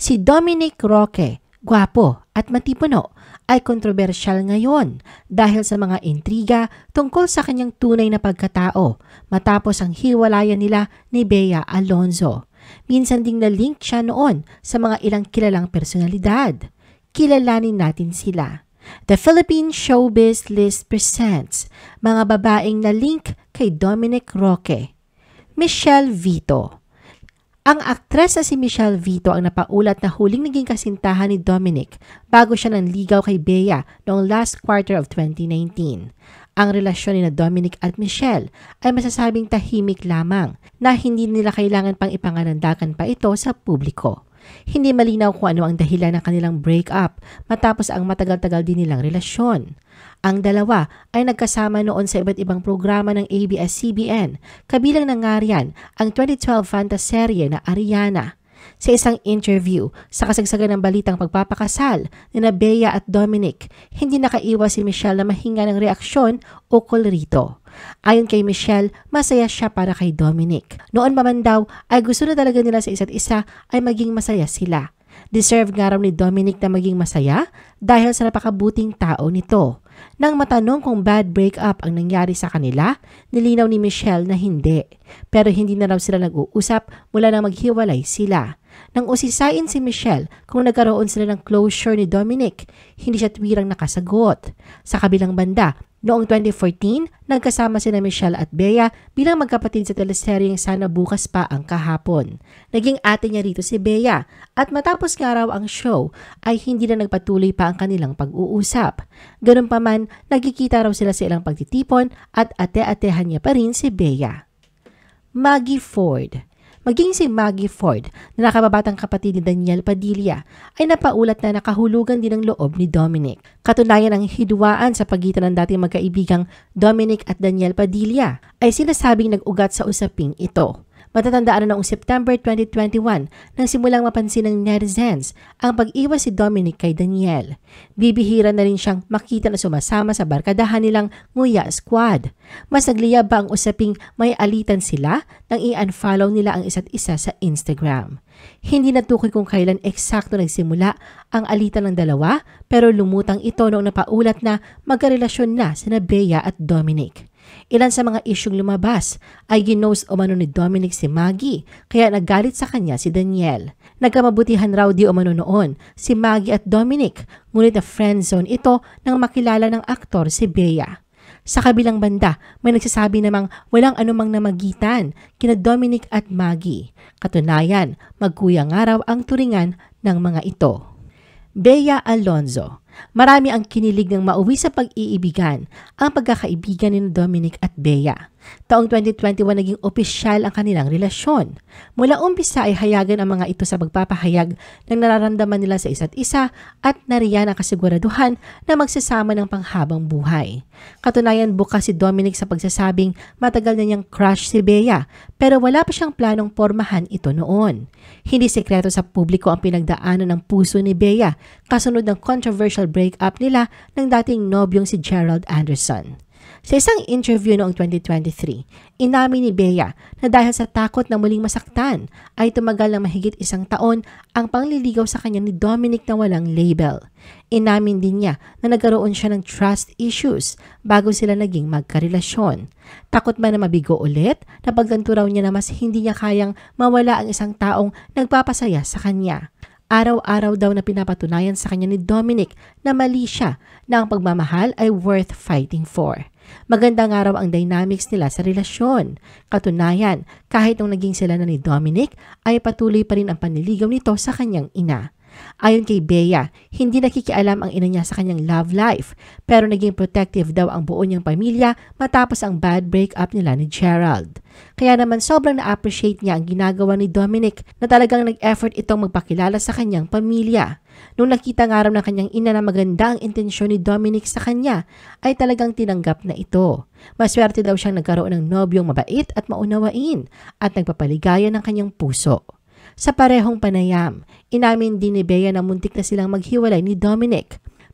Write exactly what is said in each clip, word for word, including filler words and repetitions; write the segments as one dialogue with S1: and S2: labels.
S1: Si Dominic Roque, gwapo at matipuno, ay kontrobersyal ngayon dahil sa mga intriga tungkol sa kanyang tunay na pagkatao matapos ang hiwalayan nila ni Bea Alonzo. Minsan ding na-link siya noon sa mga ilang kilalang personalidad. Kilalanin natin sila. The Philippine Showbiz List presents mga babaeng na-link kay Dominic Roque. Michelle Vito. Ang aktres na si Michelle Vito ang napaulat na huling naging kasintahan ni Dominic bago siya nanligaw kay Bea noong last quarter of twenty nineteen. Ang relasyon ni na Dominic at Michelle ay masasabing tahimik lamang na hindi nila kailangan pang ipangalandakan pa ito sa publiko. Hindi malinaw kung ano ang dahilan ng kanilang breakup matapos ang matagal-tagal din nilang relasyon. Ang dalawa ay nagkasama noon sa iba't ibang programa ng A B S C B N, kabilang na nga riyan ang twenty twelve fantaserye na Ariana. Sa isang interview sa kasagsagan ng balitang pagpapakasal ni na Bea at Dominic, hindi nakaiwas si Michelle na mahinga ng reaksyon ukol rito. Ayon kay Michelle, masaya siya para kay Dominic. Noon pa man daw ay gusto na talaga nila sa isa't isa ay maging masaya sila. Deserve nga raw ni Dominic na maging masaya dahil sa napakabuting tao nito. Nang matanong kung bad breakup ang nangyari sa kanila, nilinaw ni Michelle na hindi. Pero hindi na raw sila nag-uusap mula nang maghiwalay sila. Nang usisain si Michelle kung nagkaroon sila ng closure ni Dominic, hindi siya tuwirang nakasagot. Sa kabilang banda, noong twenty fourteen, nagkasama sina Michelle at Bea bilang magkapatid sa teleseryeng Sana Bukas Pa Ang Kahapon. Naging ate niya rito si Bea at matapos nga raw ang show ay hindi na nagpatuloy pa ang kanilang pag-uusap. Ganun pa man, nagkikita raw sila sa ilang pagtitipon at ate-atehan niya pa rin si Bea. Maggie Ford. Maging si Maggie Ford na nakababatang kapatid ni Daniel Padilla ay napaulat na nakahulugan din ang loob ni Dominic. Katunayan ang hidwaan sa pagitan ng dating magkaibigang Dominic at Daniel Padilla ay sinasabing nag-ugat sa usaping ito. Matatandaan na noong September twenty twenty-one nang simulang mapansin ng netizens ang pag-iwas si Dominic kay Daniel. Bibihira na rin siyang makita na sumasama sa barkadahan nilang Nguya Squad. Mas nagliyab ba ang usaping may alitan sila nang i-unfollow nila ang isa't isa sa Instagram. Hindi natukoy kung kailan eksakto nagsimula ang alitan ng dalawa pero lumutang ito noong napaulat na magkarelasyon na sina Bea at Dominic. Ilan sa mga isyong lumabas ay ginost umano ni Dominic si Maggie kaya nagalit sa kanya si Daniel. Nagkamabutihan raw di umano noon si Maggie at Dominic ngunit na friendzone ito nang makilala ng aktor si Bea. Sa kabilang banda, may nagsasabi namang walang anumang namagitan kina Dominic at Maggie. Katunayan, magkuya nga raw ang turingan ng mga ito. Bea Alonzo. Marami ang kinilig ng mauwi sa pag-iibigan ang pagkakaibigan ni Dominic at Bea. Taong twenty twenty-one naging opisyal ang kanilang relasyon. Mula umpisa ay hayagan ang mga ito sa pagpapahayag ng nararamdaman nila sa isa't isa at nariyan ang kasiguraduhan na magsasama ng panghabang buhay. Katunayan bukas si Dominic sa pagsasabing matagal na niyang crush si Bea pero wala pa siyang planong pormahan ito noon. Hindi sekreto sa publiko ang pinagdaanan ng puso ni Bea kasunod ng controversial breakup nila ng dating nobyong si Gerald Anderson. Sa isang interview noong twenty twenty-three, inamin ni Bea na dahil sa takot na muling masaktan ay tumagal ng mahigit isang taon ang pangliligaw sa kanya ni Dominic na walang label. Inamin din niya na nagkaroon siya ng trust issues bago sila naging magkarelasyon. Takot man na mabigo ulit, napagtanto raw niya na mas hindi niya kayang mawala ang isang taong nagpapasaya sa kanya. Araw-araw daw na pinapatunayan sa kanya ni Dominic na mali siya na ang pagmamahal ay worth fighting for. Maganda nga raw ang dynamics nila sa relasyon. Katunayan, kahit nung naging sila na ni Dominic, ay patuloy pa rin ang panliligaw nito sa kanyang ina. Ayon kay Bea, hindi nakikialam ang ina niya sa kanyang love life pero naging protective daw ang buo niyang pamilya matapos ang bad breakup nila ni Gerald. Kaya naman sobrang na-appreciate niya ang ginagawa ni Dominic na talagang nag-effort itong magpakilala sa kanyang pamilya. Nung nakita nga raw ng kanyang ina na maganda ang intensyon ni Dominic sa kanya, ay talagang tinanggap na ito. Maswerte daw siyang nagkaroon ng nobyong mabait at maunawain at nagpapaligaya ng kanyang puso. Sa parehong panayam, inamin din ni Bea na muntik na silang maghiwalay ni Dominic.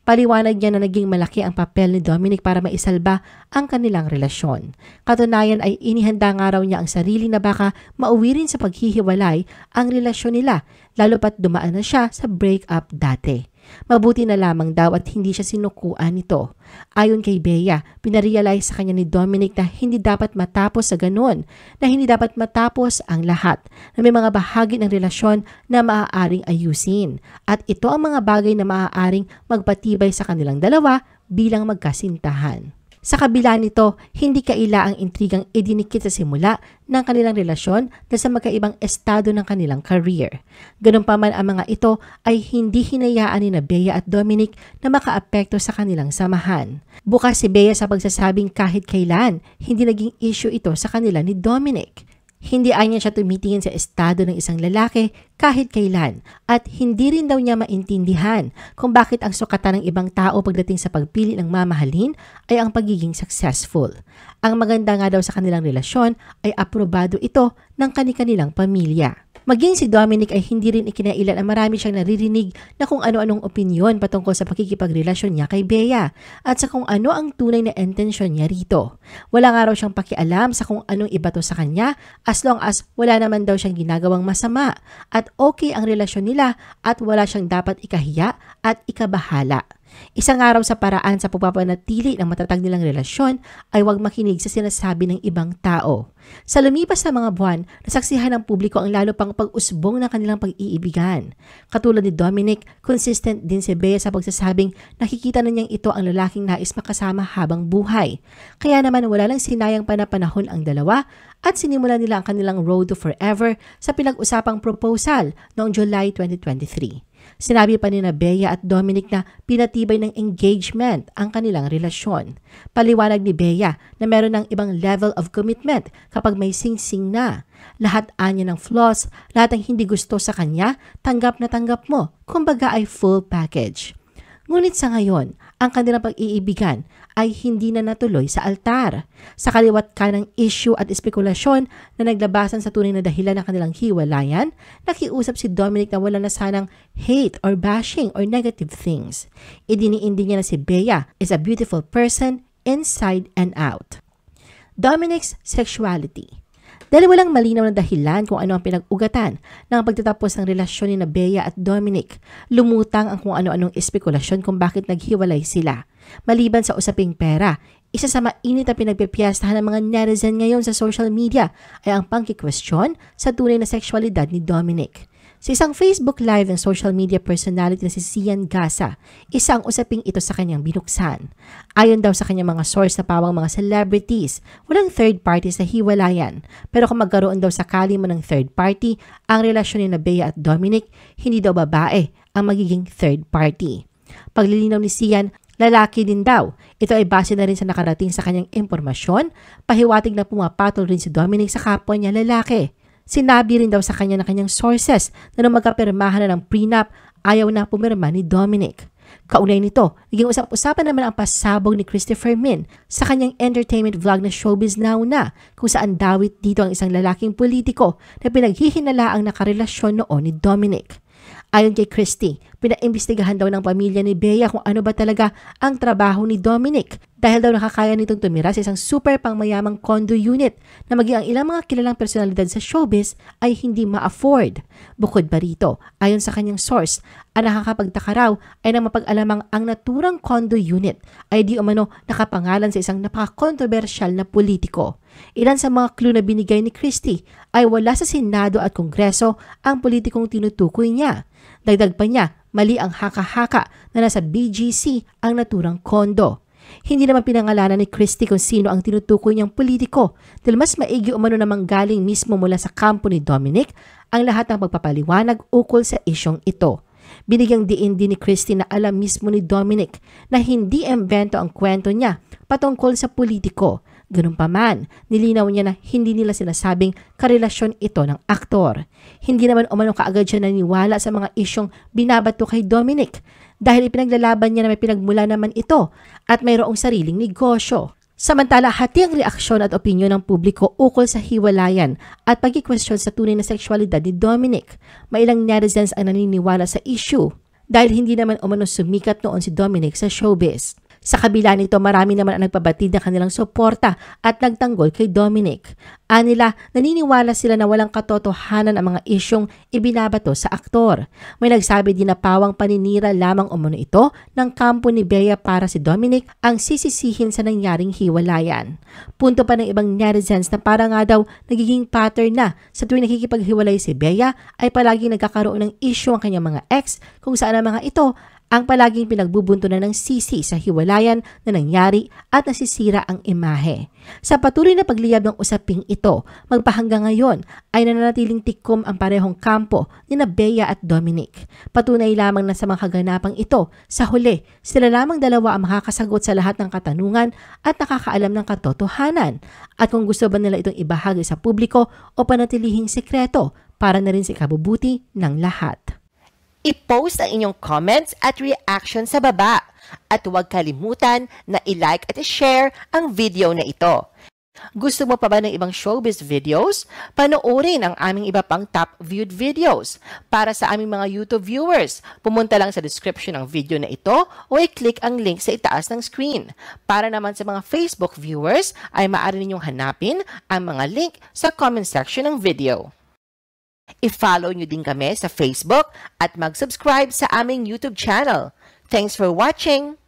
S1: Paliwanag niya na naging malaki ang papel ni Dominic para maisalba ang kanilang relasyon. Katunayan ay inihanda nga raw niya ang sarili na baka mauwi rin sa paghihiwalay ang relasyon nila, lalo pat dumaan na siya sa breakup dati. Mabuti na lamang daw at hindi siya sinukuan nito. Ayon kay Bea, pinarealize sa kanya ni Dominic na hindi dapat matapos sa ganun, na hindi dapat matapos ang lahat, na may mga bahagi ng relasyon na maaaring ayusin. At ito ang mga bagay na maaaring magpatibay sa kanilang dalawa bilang magkasintahan. Sa kabila nito, hindi kaila ang intrigang idinikit sa simula ng kanilang relasyon dahil sa magkaibang estado ng kanilang career. Ganun pa man ang mga ito ay hindi hinayaan ni na Bea at Dominic na makaapekto sa kanilang samahan. Bukas si Bea sa pagsasabing kahit kailan, hindi naging issue ito sa kanila ni Dominic. Hindi anya siya tumitingin sa estado ng isang lalaki kahit kailan at hindi rin daw niya maintindihan kung bakit ang sukatan ng ibang tao pagdating sa pagpili ng mamahalin ay ang pagiging successful. Ang maganda nga daw sa kanilang relasyon ay aprobado ito ng kani-kanilang pamilya. Maging si Dominic ay hindi rin ikinailan ang marami siyang naririnig na kung ano-anong opinyon patungkol sa pakikipagrelasyon niya kay Bea at sa kung ano ang tunay na intensyon niya rito. Wala nga raw siyang pakialam sa kung anong ibato sa kanya as long as wala naman daw siyang ginagawang masama at okay ang relasyon nila at wala siyang dapat ikahiya at ikabahala. Isang araw sa paraan sa pagpapanatili ng matatag nilang relasyon ay huwag makinig sa sinasabi ng ibang tao. Sa lumipas na mga buwan, nasaksihan ng publiko ang lalo pang pag-usbong ng kanilang pag-iibigan. Katulad ni Dominic, consistent din si Bea sa pagsasabing nakikita na niyang ito ang lalaking nais makasama habang buhay. Kaya naman wala lang sinayang panapanahon ang dalawa at sinimulan nila ang kanilang road to forever sa pinag-usapang proposal noong July twenty twenty-three. Sinabi pa ni na Bea at Dominic na pinatibay ng engagement ang kanilang relasyon. Paliwanag ni Bea na meron ng ibang level of commitment kapag may sing-sing na. Lahat anya ng flaws, lahat ng hindi gusto sa kanya, tanggap na tanggap mo, kumbaga ay full package. Ngunit sa ngayon, ang kanilang pag-iibigan ay hindi na natuloy sa altar. Sa kaliwat ka ng issue at espekulasyon na naglabasan sa tunay na dahilan ng kanilang hiwalayan, nakiusap si Dominic na wala na sanang hate or bashing or negative things. Idiniindi niya na si Bea is a beautiful person inside and out. Dominic's sexuality. Dahil walang malinaw na dahilan kung ano ang pinag-ugatan ng pagtatapos ng relasyon ni na Bea at Dominic, lumutang ang kung ano-anong espekulasyon kung bakit naghiwalay sila. Maliban sa usaping pera, isa sa mainit na pinagpipiyastahan ng mga netizen ngayon sa social media ay ang pangkikwestiyon sa tunay na sexualidad ni Dominic. Sa isang Facebook Live ng social media personality na si Sian Gasa, isang usaping ito sa kanyang binuksan. Ayon daw sa kanyang mga source na pawang mga celebrities, walang third party sa hiwalayan. Pero kung magkaroon daw sakali mo ng third party, ang relasyon ni na Bea at Dominic, hindi daw babae ang magiging third party. Paglilinaw ni Sian, lalaki din daw. Ito ay base na rin sa nakarating sa kanyang impormasyon, pahiwatig na pumapatol rin si Dominic sa kapwa niya lalaki. Sinabi rin daw sa kanya ng kanyang sources na nung magkapirmahan na ng prenup, ayaw na pumirma ni Dominic. Kaunay nito, naging usap-usapan naman ang pasabog ni Christopher Min sa kanyang entertainment vlog na Showbiz Now Na, kung saan dawit dito ang isang lalaking politiko na pinaghihinalaang nakarelasyon noon ni Dominic. Ayon kay Christy, pinaimbestigahan daw ng pamilya ni Bea kung ano ba talaga ang trabaho ni Dominic dahil daw nakakaya nitong tumira sa isang super pangmayamang condo unit na maging ang ilang mga kilalang personalidad sa showbiz ay hindi ma-afford. Bukod pa rito, ayon sa kanyang source, ang nakakapagtaka raw ay nang mapag-alamang ang naturang condo unit ay di umano nakapangalan sa isang napaka-controversial na politiko. Ilan sa mga clue na binigay ni Christy ay wala sa Senado at Kongreso ang politikong tinutukoy niya. Dagdag pa niya, mali ang haka-haka na nasa B G C ang naturang kondo. Hindi naman pinangalanan ni Christy kung sino ang tinutukoy niyang politiko dahil mas maigi umano namang galing mismo mula sa kampo ni Dominic ang lahat ng pagpapaliwanag ukol sa isyong ito. Binigyang diin din ni Christy na alam mismo ni Dominic na hindi embento ang kwento niya patungkol sa politiko. Ganun pa man, nilinaw niya na hindi nila sinasabing karelasyon ito ng aktor. Hindi naman umano kaagad siya naniwala sa mga isyong binabato kay Dominic dahil ipinaglalaban niya na may pinagmula naman ito at mayroong sariling negosyo. Samantala, hati ang reaksyon at opinyon ng publiko ukol sa hiwalayan at pagkikwestiyon sa tunay na sexualidad ni Dominic. May ilang netizens ang naniniwala sa issue dahil hindi naman umano sumikat noon si Dominic sa showbiz. Sa kabila nito, marami naman ang nagpabatid ng kanilang suporta at nagtanggol kay Dominic. Anila, naniniwala sila na walang katotohanan ang mga isyong ibinabato sa aktor. May nagsabi din na pawang paninira lamang umano ito ng kampo ni Bea para si Dominic ang sisisihin sa nangyaring hiwalayan. Punto pa ng ibang netizens na para nga daw nagiging pattern na sa tuwing nakikipaghiwalay si Bea ay palaging nagkakaroon ng issue ang kanyang mga ex kung saan ang mga ito ang palaging pinagbubuntunan ng sisi sa hiwalayan na nangyari at nasisira ang imahe. Sa patuloy na pagliyab ng usaping ito, magpahanggang ngayon ay nananatiling tikom ang parehong kampo ni na Bea at Dominic. Patunay lamang na sa mga kaganapang ito, sa huli, sila lamang dalawa ang makakasagot sa lahat ng katanungan at nakakaalam ng katotohanan. At kung gusto ba nila itong ibahagi sa publiko o panatilihing sekreto para na rin sa ikabubuti ng lahat.
S2: I-post ang inyong comments at reaction sa baba at huwag kalimutan na i-like at i-share ang video na ito. Gusto mo pa ba ng ibang showbiz videos? Panoorin ang aming iba pang top viewed videos. Para sa aming mga YouTube viewers, pumunta lang sa description ng video na ito o i-click ang link sa itaas ng screen. Para naman sa mga Facebook viewers, ay maaari ninyong hanapin ang mga link sa comment section ng video. I-follow nyo din kami sa Facebook at mag-subscribe sa aming YouTube channel. Thanks for watching!